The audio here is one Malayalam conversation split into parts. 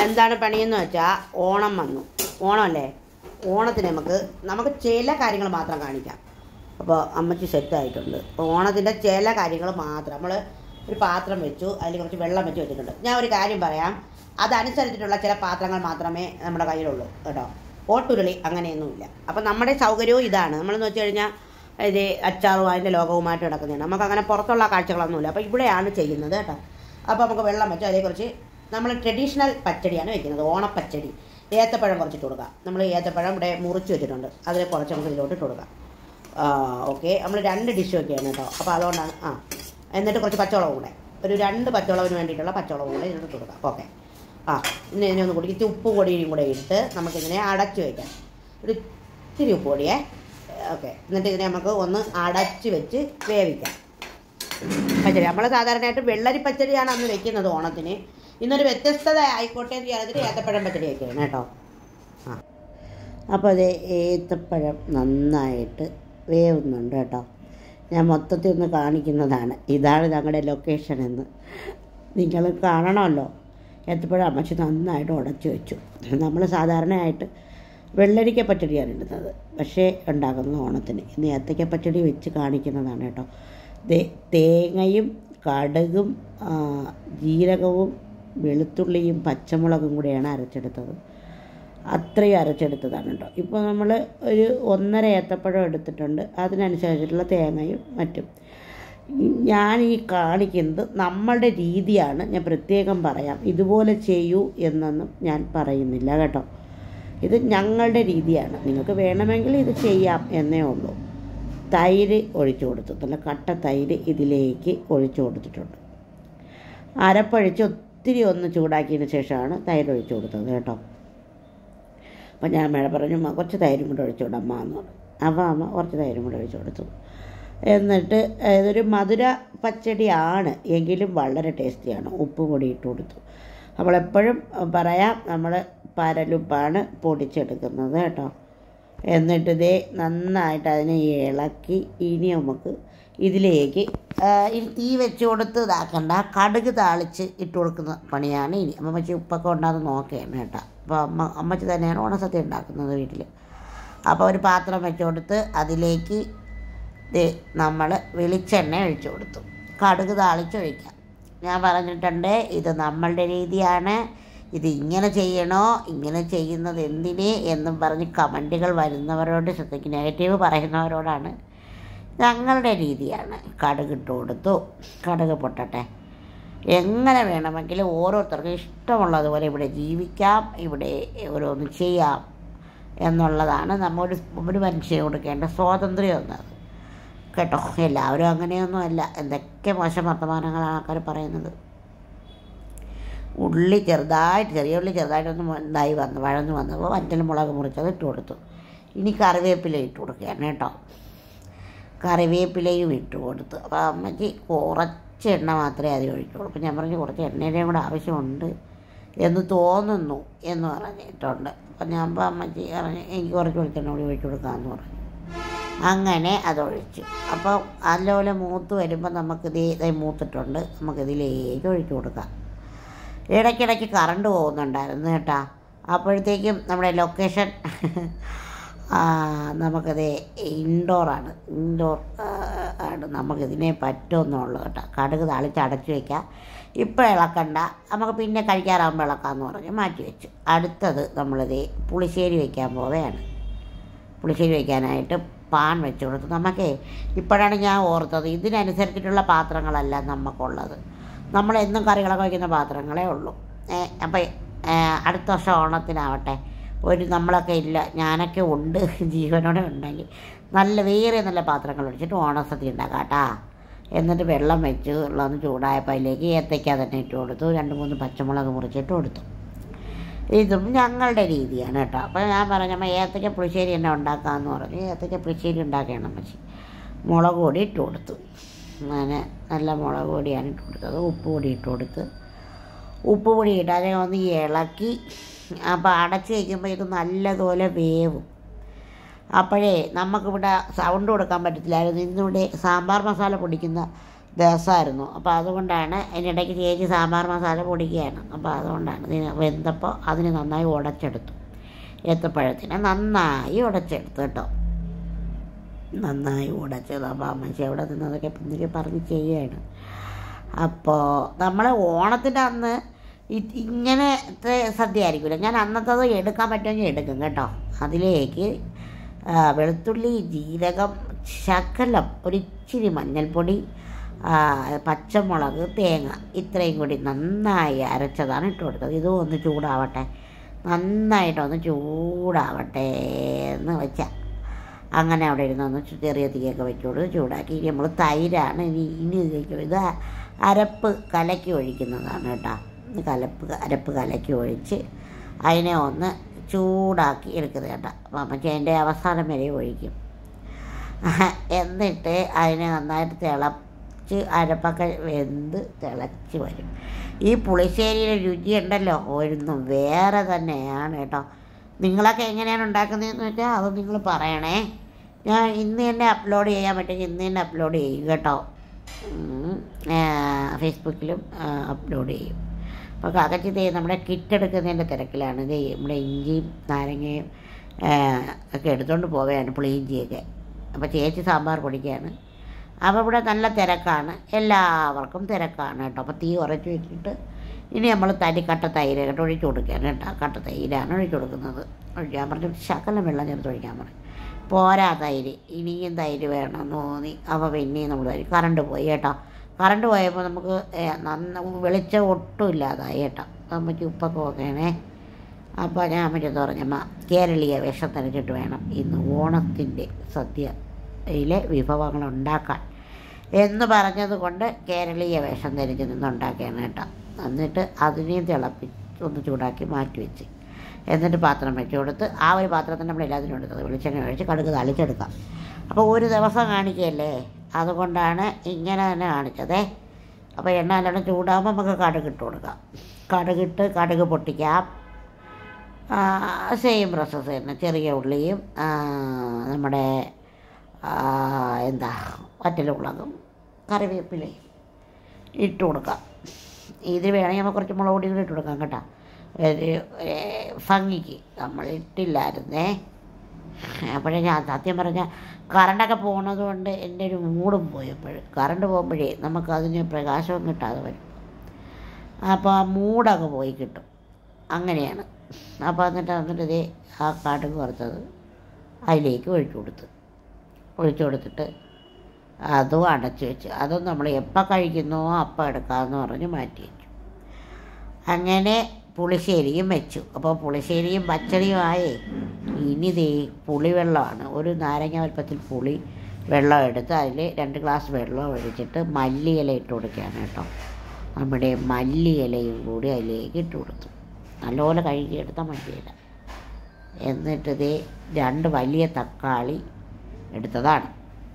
എന്താണ് പണിയെന്ന് വെച്ചാൽ ഓണം വന്നു. ഓണമല്ലേ, ഓണത്തിന് നമുക്ക് ചില കാര്യങ്ങൾ മാത്രം കാണിക്കാം. അപ്പോൾ അമ്മച്ചി സെറ്റായിട്ടുണ്ട്. അപ്പോൾ ഓണത്തിൻ്റെ ചില കാര്യങ്ങൾ മാത്രം നമ്മൾ ഒരു പാത്രം വെച്ചു, അതിൽ കുറച്ച് വെള്ളം വെച്ചിട്ടുണ്ട്. ഞാൻ ഒരു കാര്യം പറയാം, അതനുസരിച്ചിട്ടുള്ള ചില പാത്രങ്ങൾ മാത്രമേ നമ്മുടെ കയ്യിലുള്ളൂ കേട്ടോ. ഓട്ടുരുളി അങ്ങനെയൊന്നുമില്ല. അപ്പോൾ നമ്മുടെ സൗകര്യവും ഇതാണ്. നമ്മളെന്ന് വെച്ച് കഴിഞ്ഞാൽ ഇത് അച്ചാറും അതിൻ്റെ ലോകവുമായിട്ട് കിടക്കുന്നതാണ്. നമുക്കങ്ങനെ പുറത്തുള്ള കാഴ്ചകളൊന്നുമില്ല. അപ്പോൾ ഇവിടെയാണ് ചെയ്യുന്നത് കേട്ടോ. അപ്പോൾ നമുക്ക് വെള്ളം വെച്ചു, അതേക്കുറിച്ച് നമ്മൾ ട്രഡീഷണൽ പച്ചടിയാണ് വെക്കുന്നത്, ഓണപ്പച്ചടി. ഏത്തപ്പഴം കുറച്ചിട്ട് കൊടുക്കാം. നമ്മൾ ഏത്തപ്പഴം ഇവിടെ മുറിച്ച് വെച്ചിട്ടുണ്ട്, അതിൽ കുറച്ച് നമുക്ക് ഇതിലോട്ട് ഇട്ട് കൊടുക്കാം. ഓക്കെ, നമ്മൾ 2 ഡിഷ് ഒക്കെയാണ് കേട്ടോ. അപ്പോൾ അതുകൊണ്ടാണ് എന്നിട്ട് കുറച്ച് പച്ചവളവും കൂടെ, ഒരു 2 പച്ചവളവിന് വേണ്ടിയിട്ടുള്ള പച്ചവളവും കൂടെ ഇതിലിട്ട് കൊടുക്കാം. ഓക്കെ, ഇനി ഇതിനെ ഒന്ന് കുടിച്ച് ഉപ്പ് പൊടിയും കൂടെ ഇട്ട് നമുക്കിതിനെ അടച്ച് വയ്ക്കാം. ഒരു ഇത്തിരി ഉപ്പ് പൊടിയേ. ഓക്കെ, എന്നിട്ട് ഇതിനെ നമുക്ക് ഒന്ന് അടച്ച് വെച്ച് വേവിക്കാം. പച്ചടി നമ്മൾ സാധാരണയായിട്ട് വെള്ളരി പച്ചടിയാണ് അന്ന് വെക്കുന്നത് ഓണത്തിന്. ഇന്നൊരു വ്യത്യസ്തത ആയിക്കോട്ടെ എന്ന് വിചാരിച്ചിട്ട് ഏത്തപ്പഴം പച്ചടി വയ്ക്കുകയാണ് കേട്ടോ. അപ്പോൾ അത് ഏത്തപ്പഴം നന്നായിട്ട് വേവുന്നുണ്ട് കേട്ടോ. ഞാൻ മൊത്തത്തിൽ ഒന്ന് കാണിക്കുന്നതാണ്. ഇതാണ് ഞങ്ങളുടെ ലൊക്കേഷൻ എന്ന് നിങ്ങൾ കാണണമല്ലോ. ഏത്തപ്പഴം അമ്മച്ചി നന്നായിട്ട് ഉടച്ച് വെച്ചു. നമ്മൾ സാധാരണയായിട്ട് വെള്ളരിക്ക പച്ചടിയാണ് ഇടുന്നത്, പക്ഷേ ഉണ്ടാക്കുന്നത് ഓണത്തിന്. ഇന്ന് ഏത്തക്ക പച്ചടി വെച്ച് കാണിക്കുന്നതാണ് കേട്ടോ. തേങ്ങയും കടുകും ജീരകവും വെളുത്തുള്ളിയും പച്ചമുളകും കൂടെയാണ് അരച്ചെടുത്തത്. അത്രയും അരച്ചെടുത്തതാണ് കേട്ടോ. ഇപ്പോൾ നമ്മൾ ഒരു 1.5 ഏത്തപ്പഴം എടുത്തിട്ടുണ്ട്, അതിനനുസരിച്ചിട്ടുള്ള തേങ്ങയും മറ്റും. ഞാൻ ഈ കാണിക്കുന്നത് നമ്മളുടെ രീതിയാണ്, ഞാൻ പ്രത്യേകം പറയാം. ഇതുപോലെ ചെയ്യൂ എന്നൊന്നും ഞാൻ പറയുന്നില്ല കേട്ടോ. ഇത് ഞങ്ങളുടെ രീതിയാണ്. നിങ്ങൾക്ക് വേണമെങ്കിൽ ഇത് ചെയ്യാം എന്നേ ഉള്ളൂ. തൈര് ഒഴിച്ചു കൊടുത്തു, നല്ല കട്ട തൈര് ഇതിലേക്ക് ഒഴിച്ചു കൊടുത്തിട്ടുണ്ട്. അരപ്പൊഴിച്ച് ഒത്തിരി ഒന്ന് ചൂടാക്കിയതിന് ശേഷമാണ് തൈര് ഒഴിച്ചു കൊടുത്തത് കേട്ടോ. അപ്പോൾ ഞാൻ മേലെ പറഞ്ഞു, കുറച്ച് തൈരും കൂടെ ഒഴിച്ചു വിടാം അമ്മ എന്ന് പറഞ്ഞു. അപ്പോൾ അമ്മ കുറച്ച് തൈരും കൂടെ ഒഴിച്ചു കൊടുത്തു. എന്നിട്ട് ഇതൊരു മധുര പച്ചടിയാണ്, എങ്കിലും വളരെ ടേസ്റ്റിയാണ്. ഉപ്പ് പൊടി ഇട്ട് കൊടുത്തു. നമ്മളെപ്പോഴും പറയാം, നമ്മൾ പരലുപ്പാണ് പൊടിച്ചെടുക്കുന്നത് കേട്ടോ. എന്നിട്ട് ഇതേ നന്നായിട്ട് അതിനെ ഇളക്കി ഇനി നമുക്ക് ഇതിലേക്ക് ഇനി തീ വെച്ച് കൊടുത്ത് ഇതാക്കണ്ട, കടുക് താളിച്ച് ഇട്ട് കൊടുക്കുന്ന പണിയാണ് ഇനി. അമ്മച്ചി ഉപ്പൊക്കെ ഉണ്ടാകുന്ന നോക്കുകയാണ് കേട്ടോ. അപ്പോൾ അമ്മച്ചി തന്നെയാണ് ഓണസദ്യ ഉണ്ടാക്കുന്നത് വീട്ടിൽ. അപ്പോൾ ഒരു പാത്രം വെച്ച് കൊടുത്ത് അതിലേക്ക് നമ്മൾ വെളിച്ചെണ്ണ ഒഴിച്ചു കൊടുത്തു. കടുക് താളിച്ചൊഴിക്കാം. ഞാൻ പറഞ്ഞിട്ടുണ്ട്, ഇത് നമ്മളുടെ രീതിയാണ്. ഇത് ഇങ്ങനെ ചെയ്യണോ, ഇങ്ങനെ ചെയ്യുന്നത് എന്തിന് എന്നും പറഞ്ഞ് കമൻറ്റുകൾ വരുന്നവരോട് ശ്രദ്ധിക്കും. നെഗറ്റീവ് പറയുന്നവരോടാണ്. ഞങ്ങളുടെ രീതിയാണ്. കടുക് ഇട്ട് കൊടുത്തു. കടുക് പൊട്ടട്ടെ. എങ്ങനെ വേണമെങ്കിലും ഓരോരുത്തർക്കും ഇഷ്ടമുള്ളതുപോലെ ഇവിടെ ജീവിക്കാം, ഇവിടെ ഓരോന്ന് ചെയ്യാം എന്നുള്ളതാണ് ഒരു മനുഷ്യന് കൊടുക്കേണ്ട സ്വാതന്ത്ര്യം എന്നത് കേട്ടോ. എല്ലാവരും അങ്ങനെയൊന്നുമല്ല. എന്തൊക്കെ മോശം വർത്തമാനങ്ങളാണ് ആൾക്കാർ പറയുന്നത്. ചെറിയ ഉള്ളി ചെറുതായിട്ടൊന്ന് ഇതായി വഴന്ന് വന്നപ്പോൾ വറ്റൽ മുളക് മുറിച്ചത് ഇട്ട് കൊടുത്തു. ഇനി കറിവേപ്പില ഇട്ട് കൊടുക്കുകയാണ് കേട്ടോ. കറിവേപ്പിലയും ഇട്ട് കൊടുത്തു. അപ്പോൾ അമ്മച്ചി കുറച്ച് എണ്ണ മാത്രമേ അതിൽ ഒഴിക്കുള്ളൂ. അപ്പോൾ ഞാൻ പറഞ്ഞു, കുറച്ച് എണ്ണയുടെയും കൂടെ ആവശ്യമുണ്ട് എന്ന് തോന്നുന്നു എന്ന് പറഞ്ഞിട്ടുണ്ട്. അപ്പം ഞാൻ അമ്മച്ചി പറഞ്ഞു, എനിക്ക് കുറച്ച് വെളിച്ചെണ്ണ കൂടി ഒഴിച്ചു കൊടുക്കാമെന്ന് പറഞ്ഞു. അങ്ങനെ അതൊഴിച്ചു. അപ്പോൾ നല്ലപോലെ മൂത്ത് വരുമ്പോൾ നമുക്കിത് മൂത്തിട്ടുണ്ട്, നമുക്കിതിലേക്ക് ഒഴിച്ചു കൊടുക്കാം. ഇടയ്ക്കിടയ്ക്ക് കറണ്ട് പോകുന്നുണ്ടായിരുന്നു കേട്ടോ. അപ്പോഴത്തേക്കും നമ്മുടെ ലൊക്കേഷൻ നമുക്കത് ഇൻഡോർ ആണ്. നമുക്കിതിനെ പറ്റുമെന്നുള്ളൂ കേട്ടോ. കടുക് താളിച്ച് അടച്ചു വയ്ക്കാം. ഇപ്പോൾ ഇളക്കണ്ട, നമുക്ക് പിന്നെ കഴിക്കാറാകുമ്പോൾ ഇളക്കാമെന്ന് പറഞ്ഞ് മാറ്റി വെച്ചു. അടുത്തത് നമ്മളിത് പുളിശ്ശേരി വയ്ക്കാൻ പോവുകയാണ്. പുളിശ്ശേരി വയ്ക്കാനായിട്ട് പാൻ വെച്ച് കൊടുത്തു. നമുക്കേ ഇപ്പോഴാണ് ഞാൻ ഓർത്തത്, ഇതിനനുസരിച്ചിട്ടുള്ള പാത്രങ്ങളല്ല നമുക്കുള്ളത്. നമ്മളെന്നും കറികളൊക്കെ വയ്ക്കുന്ന പാത്രങ്ങളേ ഉള്ളൂ. അപ്പം അടുത്ത വർഷം ഓണത്തിനാവട്ടെ, നമ്മളൊക്കെ ഇല്ല, ഞാനൊക്കെ ഉണ്ട്, ജീവനോടെ ഉണ്ടെങ്കിൽ വേറെ നല്ല പാത്രങ്ങൾ ഒഴിച്ചിട്ട് ഓണസദ്യ ഉണ്ടാക്കാം കേട്ടാ. എന്നിട്ട് വെള്ളം വെച്ച് വെള്ളം ചൂടായപ്പോൾ അതിലേക്ക് ഏത്തയ്ക്ക തന്നെ ഇട്ട് കൊടുത്തു. 2-3 പച്ചമുളക് മുറിച്ചിട്ട് കൊടുത്തു. ഇതും ഞങ്ങളുടെ രീതിയാണ് കേട്ടോ. അപ്പോൾ ഞാൻ പറഞ്ഞപ്പോൾ ഏത്തയ്ക്ക പുളിശ്ശേരി തന്നെ ഉണ്ടാക്കാമെന്ന് പറഞ്ഞു. ഏത്തയ്ക്ക പുളിശ്ശേരി ഉണ്ടാക്കുകയാണ് അമ്മച്ചി. മുളക് പൊടി ഇട്ട് കൊടുത്തു. അങ്ങനെ നല്ല മുളക് പൊടിയാണ് ഇട്ട് കൊടുത്തത്. ഉപ്പ് പൊടി ഇട്ട് കൊടുത്ത് ഉപ്പ് പൊടി ഇട്ട് അതിനെ ഒന്ന് ഇളക്കി. അപ്പോൾ അടച്ച് വയ്ക്കുമ്പോൾ ഇത് നല്ലതുപോലെ വേവും. അപ്പോഴേ നമുക്കിവിടെ സൗണ്ട് കൊടുക്കാൻ പറ്റത്തില്ലായിരുന്നു. ഇന്നിവിടെ സാമ്പാർ മസാല പൊടിക്കുന്ന ദിവസമായിരുന്നു. അപ്പോൾ അതുകൊണ്ടാണ് അതിനിടയ്ക്ക് ചേച്ചി സാമ്പാർ മസാല പൊടിക്കുകയാണ്. അപ്പോൾ അതുകൊണ്ടാണ് ഇതിന് വെന്തപ്പോൾ അതിന് നന്നായി ഉടച്ചെടുത്തു. ഏത്തപ്പഴത്തിനെ നന്നായി ഉടച്ചെടുത്തു കേട്ടോ. നന്നായി ഉടച്ചത്. അപ്പോൾ അമ്മച്ചി അവിടെ നിന്നതൊക്കെ പിന്നീട് പറഞ്ഞ് ചെയ്യുകയാണ്. അപ്പോൾ നമ്മൾ ഓണത്തിൻ്റെ അന്ന് ഇങ്ങനത്തെ സദ്യ ആയിരിക്കില്ല. ഞാൻ അന്നത്തത് എടുക്കാൻ പറ്റുമെങ്കിൽ എടുക്കും കേട്ടോ. അതിലേക്ക് വെളുത്തുള്ളി, ജീരകം, ശകലം ഒരിച്ചിരി മഞ്ഞൾപ്പൊടി, പച്ചമുളക്, തേങ്ങ ഇത്രയും കൂടി നന്നായി അരച്ചതാണ് ഇട്ട് കൊടുത്തത്. ഇതും ഒന്ന് ചൂടാവട്ടെ, നന്നായിട്ടൊന്ന് ചൂടാവട്ടെ എന്ന് വെച്ചാൽ അങ്ങനെ അവിടെ ഇരുന്നൊന്ന് ചെറിയ തീയൊക്കെ വെച്ചുകൊടുത്ത് ചൂടാക്കി. ഇനി നമ്മൾ തൈരാണ് ഇനി ഇത് അരപ്പ് കലക്കി ഒഴിക്കുന്നതാണ് കേട്ടോ. അരപ്പ് കലക്കി ഒഴിച്ച് അതിനെ ഒന്ന് ചൂടാക്കി എടുക്കുന്നത് കേട്ടോ. അപ്പം അമ്മച്ചി അതിൻ്റെ അവസാനം വരെ ഒഴിക്കും. എന്നിട്ട് അതിനെ നന്നായിട്ട് തിളച്ച് അരപ്പൊക്കെ വെന്ത് തിളച്ച് വരും. ഈ പുളിശ്ശേരിയുടെ രുചിയുണ്ടല്ലോ ഒന്നും വേറെ തന്നെയാണ് കേട്ടോ. നിങ്ങളൊക്കെ എങ്ങനെയാണ് ഉണ്ടാക്കുന്നതെന്ന് വെച്ചാൽ അത് നിങ്ങൾ പറയണേ. ഞാൻ ഇന്ന് തന്നെ അപ്ലോഡ് ചെയ്യാൻ പറ്റുമെങ്കിൽ ഇന്ന് തന്നെ അപ്ലോഡ് ചെയ്യും കേട്ടോ. ഫേസ്ബുക്കിലും അപ്ലോഡ് ചെയ്യും. അപ്പോൾ കാക്കച്ചി നമ്മുടെ കിറ്റ് എടുക്കുന്നതിൻ്റെ തിരക്കിലാണ്. ഇത് നമ്മുടെ ഇഞ്ചിയും നാരങ്ങയും ഒക്കെ എടുത്തുകൊണ്ട് പോവുകയാണ്, പുളിയിഞ്ചിയൊക്കെ. അപ്പോൾ ചേച്ചി സാമ്പാർ പൊടിക്കുകയാണ്. അപ്പോൾ ഇവിടെ നല്ല തിരക്കാണ്, എല്ലാവർക്കും തിരക്കാണ് കേട്ടോ. അപ്പോൾ തീ ഉറച്ച് വെച്ചിട്ട് ഇനി നമ്മൾ കട്ട തൈര് കേട്ടോ ഒഴിച്ച് കൊടുക്കുകയാണ് കേട്ടോ. കട്ട തൈരാണ് ഒഴിച്ച് കൊടുക്കുന്നത്. ഒഴിക്കാൻ പറഞ്ഞു ശകലം വെള്ളം ചേർത്ത് ഒഴിക്കാൻ പറഞ്ഞു. പോരാ തൈര്, ഇനിയും തൈര് വേണമെന്ന് തോന്നി. അപ്പോൾ പിന്നെയും നമ്മൾ തൈര്. കറണ്ട് പോയി കേട്ടോ. കറണ്ട് പോയപ്പോൾ നമുക്ക് വെളിച്ചം ഒട്ടും ഇല്ലാതായി കേട്ടോ. അമ്മയ്ക്ക് ഉപ്പൊക്കെ നോക്കണേ. അപ്പോൾ ഞാൻ അമ്മയ്ക്കത് പറഞ്ഞമ്മ കേരളീയ വേഷം തനിച്ചിട്ട് വേണം ഇന്ന് ഓണത്തിൻ്റെ സദ്യയിലെ വിഭവങ്ങൾ ഉണ്ടാക്കാൻ എന്ന് പറഞ്ഞത് കൊണ്ട് കേരളീയ വേഷം ധരിച്ച് നിന്നുണ്ടാക്കിയാണ് കേട്ടോ. എന്നിട്ട് അതിനെയും ഒന്ന് ചൂടാക്കി മാറ്റി വെച്ച് എന്നിട്ട് പാത്രം വെച്ച് കൊടുത്ത് ആ ഒരു പാത്രത്തിന് നമ്മൾ എല്ലാത്തിനും എടുത്തത് വെളിച്ചെണ്ണ ഒഴിച്ച് കടുക് താളിച്ചെടുക്കാം. അപ്പോൾ ഒരു ദിവസം കാണിക്കുകയല്ലേ, അതുകൊണ്ടാണ് ഇങ്ങനെ തന്നെ കാണിച്ചതേ. അപ്പോൾ എണ്ണ നല്ലോണം ചൂടാകുമ്പോൾ നമുക്ക് കടുക് ഇട്ട് കൊടുക്കാം. കടുക് പൊട്ടിക്കാം. സെയിം പ്രോസസ്സ് തന്നെ. ചെറിയ ഉള്ളിയും നമ്മുടെ വറ്റലുമുളകും കറിവേപ്പിലയും ഇട്ട് കൊടുക്കാം. ഇതിൽ വേണമെങ്കിൽ നമുക്ക് കുറച്ച് മുളക് പൊടി കൂടി ഇട്ട് കൊടുക്കാം കേട്ടോ. ഒരു ഭംഗിക്ക് നമ്മൾ ഇട്ടില്ലായിരുന്നേ. അപ്പോഴേ ഞാൻ സത്യം പറഞ്ഞാൽ കറണ്ടൊക്കെ പോകുന്നത് കൊണ്ട് എൻ്റെ ഒരു മൂടും പോയപ്പോൾ കറണ്ട് പോകുമ്പോഴേ നമുക്കതിന് പ്രകാശവും കിട്ടാതെ വരും. അപ്പോൾ ആ മൂടൊക്കെ പോയി കിട്ടും. അങ്ങനെയാണ്. അപ്പോൾ എന്നിട്ട് ഇതേ ആ കടുക് വറുത്തത് അതിലേക്ക് ഒഴിച്ചു കൊടുത്തിട്ട് അതും അടച്ച് വെച്ച് അതും നമ്മൾ എപ്പോൾ കഴിക്കുന്നോ അപ്പം എടുക്കാമെന്ന് പറഞ്ഞ് മാറ്റി വെച്ചു. അങ്ങനെ പുളിശ്ശേരിയും വെച്ചു. അപ്പോൾ പുളിശ്ശേരിയും പച്ചടിയുമായി ഇനി പുളിവെള്ളമാണ്. ഒരു നാരങ്ങ വലുപ്പത്തിൽ പുളി വെള്ളം എടുത്ത് അതിൽ 2 ഗ്ലാസ് വെള്ളം ഒഴിച്ചിട്ട് മല്ലിയില ഇട്ട് കൊടുക്കുകയാണ് കേട്ടോ. നമ്മുടെ മല്ലിയിലയും കൂടി അതിലേക്ക് ഇട്ട് കൊടുത്തു. നല്ലപോലെ കഴുകിയെടുത്ത മല്ലിയില. എന്നിട്ട് 2 വലിയ തക്കാളി എടുത്തതാണ്.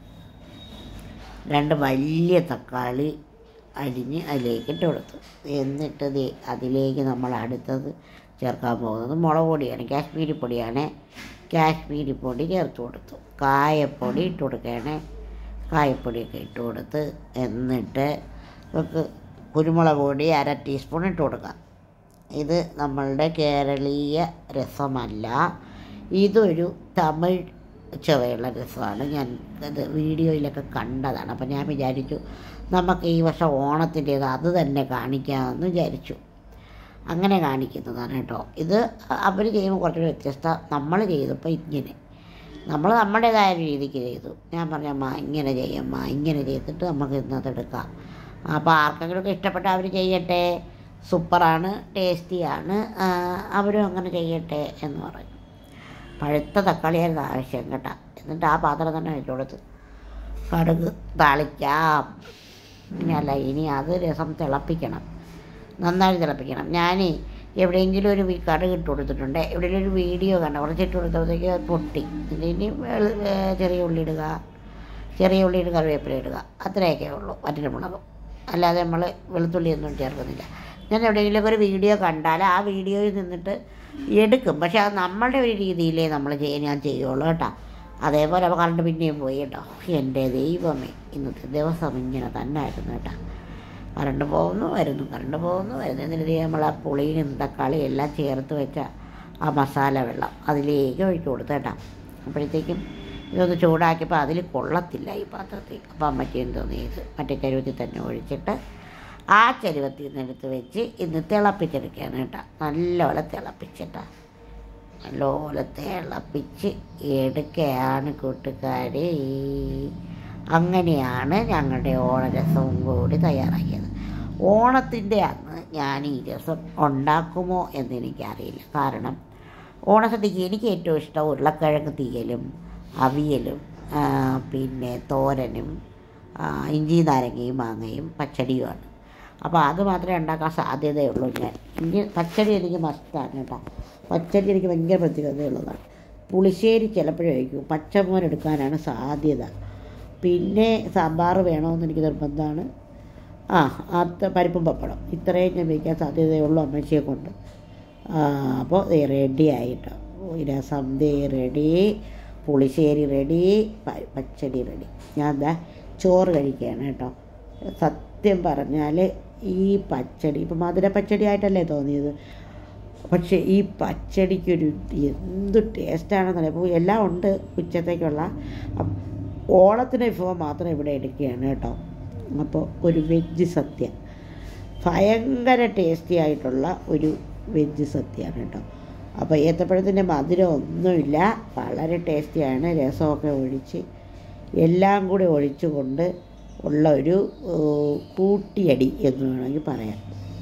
2 വലിയ തക്കാളി അരിഞ്ഞ് അതിലേക്ക് ഇട്ട് കൊടുത്തു. എന്നിട്ട് അതിലേക്ക് നമ്മൾ അടുത്തത് ചേർക്കാൻ പോകുന്നത് മുളക് പൊടിയാണ്, കാശ്മീരി പൊടിയാണ്. കാശ്മീരി പൊടി ചേർത്ത് കൊടുത്തു. കായപ്പൊടി ഇട്ട് കൊടുക്കുകയാണ്. കായപ്പൊടിയൊക്കെ ഇട്ട് കൊടുത്ത് എന്നിട്ട് നമുക്ക് കുരുമുളക് പൊടി 1/2 ടീസ്പൂൺ ഇട്ട് കൊടുക്കാം. ഇത് നമ്മളുടെ കേരളീയ രസമല്ല, ഇതൊരു തമിഴ് ചുവയുള്ള രസമാണ്. ഞാൻ അത് വീഡിയോയിലൊക്കെ കണ്ടതാണ്. അപ്പം ഞാൻ വിചാരിച്ചു നമുക്ക് ഈ വർഷം ഓണത്തിൻ്റേത് അത് തന്നെ കാണിക്കാമെന്ന് വിചാരിച്ചു. അങ്ങനെ കാണിക്കുന്നതാണ് കേട്ടോ. ഇത് അവർ ചെയ്യുമ്പോൾ കുറച്ചുകൂടി വ്യത്യസ്ത. നമ്മൾ ചെയ്തപ്പോൾ ഇങ്ങനെ നമ്മൾ നമ്മുടേതായ രീതിക്ക് ചെയ്തു. ഞാൻ പറഞ്ഞമ്മ ഇങ്ങനെ ചെയ്യമ്മ, ഇങ്ങനെ ചെയ്തിട്ട് നമുക്ക് ഇന്നതെടുക്കാം. അപ്പോൾ ആർക്കെങ്കിലുമൊക്കെ ഇഷ്ടപ്പെട്ട അവർ ചെയ്യട്ടെ, സൂപ്പറാണ്, ടേസ്റ്റിയാണ്, അവരും അങ്ങനെ ചെയ്യട്ടെ എന്ന് പറഞ്ഞു. പഴുത്ത തക്കാളിയായിരുന്നു ആവശ്യം കേട്ടോ. എന്നിട്ട് ആ പാത്രം തന്നെ വെച്ച് കൊടുത്ത് കടുക് താളിക്കാം. ഇനി അത് രസം തിളപ്പിക്കണം, നന്നായി തിളപ്പിക്കണം. ഞാൻ എവിടെയെങ്കിലും ഒരു കടുക് ഇട്ട് കൊടുത്തിട്ടുണ്ട്. എവിടെയെങ്കിലും ഒരു വീഡിയോ കണ്ട കുറച്ചിട്ട് കൊടുത്തപ്പോഴത്തേക്ക് പൊട്ടി. ഇനി ചെറിയ ഉള്ളി ഇടുക, കറിവേപ്പില ഇടുക, അത്രയൊക്കെ ഉള്ളൂ. വറ്റൽമുളകും അല്ലാതെ നമ്മൾ വെളുത്തുള്ളിയൊന്നും ചേർക്കുന്നില്ല. ഞാൻ എവിടെയെങ്കിലുമൊക്കെ ഒരു വീഡിയോ കണ്ടാൽ ആ വീഡിയോയിൽ നിന്നിട്ട് എടുക്കും. പക്ഷേ അത് നമ്മളുടെ ഒരു രീതിയിലേ ഞാൻ ചെയ്യുള്ളൂ കേട്ടോ. അതേപോലെ അപ്പോൾ കറണ്ട് പിന്നെയും പോയി കേട്ടോ. എൻ്റെ ദൈവമേ, ഇന്നത്തെ ദിവസം ഇങ്ങനെ തന്നെ ആയിരുന്നു കേട്ടോ. കറണ്ട് പോകുന്നു വരുന്നു, കറണ്ട് പോകുന്നു വരുന്നു. എന്നിട്ട് നമ്മൾ ആ പുളിയും തക്കാളിയും എല്ലാം ചേർത്ത് വെച്ച ആ മസാല വെള്ളം അതിലേക്ക് ഒഴിച്ചു കൊടുത്തു കേട്ടോ. അപ്പോഴത്തേക്കും ഇതൊന്ന് ചൂടാക്കിയപ്പോൾ അതിൽ കൊള്ളത്തില്ല ഈ പാത്രത്തിൽ. അപ്പോൾ അമ്മയ്ക്ക് എന്തോന്ന് ചെയ്ത് മറ്റേ ചരുവത്തിൽ തന്നെ ഒഴിച്ചിട്ട് ആ ചരുവത്തിൽ നിന്ന് എടുത്ത് വെച്ച് ഇന്ന് തിളപ്പിച്ചെടുക്കുകയാണ് കേട്ടോ. നല്ലപോലെ തിളപ്പിച്ചിട്ടാ, നല്ലപോലെ തിളപ്പിച്ച് എടുക്കുകയാണ് കൂട്ടുകാരെ. അങ്ങനെയാണ് ഞങ്ങളുടെ ഓണരസവും കൂടി തയ്യാറാക്കിയത്. ഓണത്തിൻ്റെ അന്ന് ഞാൻ ഈ രസം ഉണ്ടാക്കുമോ എന്നെനിക്കറിയില്ല. കാരണം ഓണസദ്യക്ക് എനിക്ക് ഏറ്റവും ഇഷ്ടം ഉരുളക്കിഴങ്ങ് തീയലും അവിയലും പിന്നെ തോരനും ഇഞ്ചി നാരങ്ങയും മാങ്ങയും പച്ചടിയുമാണ്. അപ്പോൾ അത് മാത്രമേ ഉണ്ടാക്കാൻ സാധ്യതയുള്ളൂ. പച്ചടി എനിക്ക് മസ്റ്റാണ് കേട്ടോ. പച്ചടി എനിക്ക് ഭയങ്കര പ്രത്യേകതയുള്ളതാണ്. പുളിശ്ശേരി ചിലപ്പോഴും കഴിക്കും. പച്ചമോര് എടുക്കാനാണ് സാധ്യത. പിന്നെ സാമ്പാർ വേണമെന്ന് എനിക്ക് നിർബന്ധമാണ്. പരിപ്പും പപ്പടം ഇത്രയും ഞാൻ വയ്ക്കാൻ സാധ്യതയുള്ളൂ അമ്മച്ചിയെ കൊണ്ട്. അപ്പോൾ റെഡി ആയിട്ടോ. രസം റെഡി, പുളിശ്ശേരി റെഡി, പച്ചടി റെഡി. ഞാൻ എന്താ ചോറ് കഴിക്കുകയാണ് കേട്ടോ. സത്യം പറഞ്ഞാൽ ഈ പച്ചടി ഇപ്പം മധുര പച്ചടി ആയിട്ടല്ലേ തോന്നിയത്, പക്ഷേ ഈ പച്ചടിക്കൊരു എന്ത് ടേസ്റ്റാണെന്നറിയാം. അപ്പോൾ എല്ലാം ഉണ്ട് ഉച്ചത്തേക്കുള്ള. ഓണത്തിന് വിഭവം മാത്രം ഇവിടെ എടുക്കുകയാണ് കേട്ടോ. അപ്പോൾ ഒരു വെജ് സദ്യ, ഭയങ്കര ടേസ്റ്റി ആയിട്ടുള്ള ഒരു വെജ് സദ്യയാണ് കേട്ടോ. അപ്പോൾ ഏത്തപ്പഴത്തിൻ്റെ മധുരം ഒന്നുമില്ല, വളരെ ടേസ്റ്റിയാണ്. രസമൊക്കെ ഒഴിച്ച് എല്ലാം കൂടി ഒഴിച്ചുകൊണ്ട് ഉള്ള ഒരു കൂട്ടിയടി എന്ന് വേണമെങ്കിൽ പറയാം.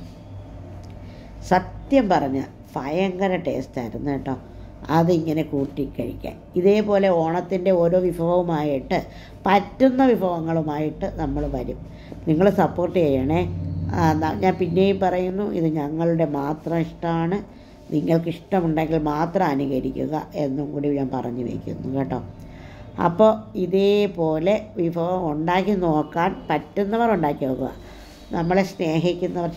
സത്യം പറഞ്ഞാൽ ഭയങ്കര ടേസ്റ്റായിരുന്നു കേട്ടോ. അതിങ്ങനെ കൂട്ടിക്കഴിക്കാൻ ഇതേപോലെ ഓണത്തിൻ്റെ ഓരോ വിഭവവുമായിട്ട് പറ്റുന്ന വിഭവങ്ങളുമായിട്ട് നമ്മൾ വരും. നിങ്ങൾ സപ്പോർട്ട് ചെയ്യണേ. ഞാൻ പിന്നെയും പറയുന്നു, ഇത് ഞങ്ങളുടെ മാത്രം ഇഷ്ടമാണ്. നിങ്ങൾക്ക് ഇഷ്ടമുണ്ടെങ്കിൽ മാത്രം അനുകരിക്കുക എന്നും കൂടി ഞാൻ പറഞ്ഞു വയ്ക്കുന്നു കേട്ടോ. അപ്പോൾ ഇതേപോലെ വിഭവം ഉണ്ടാക്കി നോക്കാൻ പറ്റുന്നവർ ഉണ്ടാക്കി നോക്കുക. നമ്മളെ സ്നേഹിക്കുന്നവർ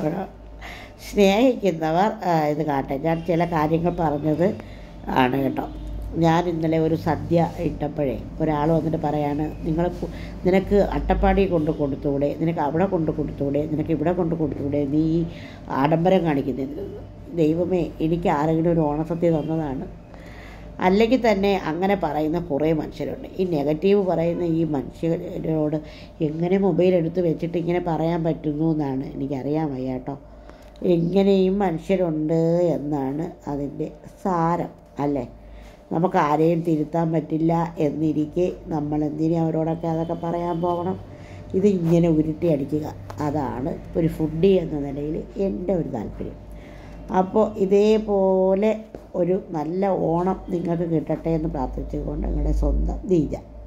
ഇത് കാട്ടെ. ഞാൻ ചില കാര്യങ്ങൾ പറഞ്ഞത് ആണ് കേട്ടോ. ഞാൻ ഇന്നലെ ഒരു സദ്യ ഇട്ടപ്പോഴേ ഒരാൾ വന്നിട്ട് പറയാണ്, നിനക്ക് അട്ടപ്പാടി കൊണ്ട് കൊടുത്തൂടെ, നിനക്ക് അവിടെ കൊണ്ട് കൊടുത്തൂടെ, നിനക്ക് ഇവിടെ കൊണ്ട് കൊടുത്തൂടെ, നീ ഈ ആഡംബരം കാണിക്കുന്നതിന്. ദൈവമേ, എനിക്ക് ആരെങ്കിലും ഒരു ഓണസദ്യ തന്നതാണ്. അല്ലെങ്കിൽ തന്നെ അങ്ങനെ പറയുന്ന കുറേ മനുഷ്യരുണ്ട്. ഈ നെഗറ്റീവ് പറയുന്ന ഈ മനുഷ്യരോട് എങ്ങനെ മൊബൈൽ എടുത്ത് വെച്ചിട്ട് ഇങ്ങനെ പറയാൻ പറ്റുന്നു എന്നാണ് എനിക്കറിയാൻ വയ്യ കേട്ടോ. എങ്ങനെയും മനുഷ്യരുണ്ട് എന്നാണ് അതിൻ്റെ സാരം അല്ലേ. നമുക്ക് ആരെയും തിരുത്താൻ പറ്റില്ല എന്നിരിക്കെ നമ്മൾ എന്തിനും അവരോടൊക്കെ അതൊക്കെ പറയാൻ പോകണം. ഇത് ഇങ്ങനെ ഉരുട്ടി അടിക്കുക, അതാണ് ഒരു ഫുഡി എന്ന നിലയിൽ എൻ്റെ ഒരു താല്പര്യം. അപ്പോൾ ഇതേപോലെ ഒരു നല്ല ഓണം നിങ്ങൾക്ക് കിട്ടട്ടെ എന്ന് പ്രാർത്ഥിച്ചുകൊണ്ട് നിങ്ങളുടെ സ്വന്തം ദീജ.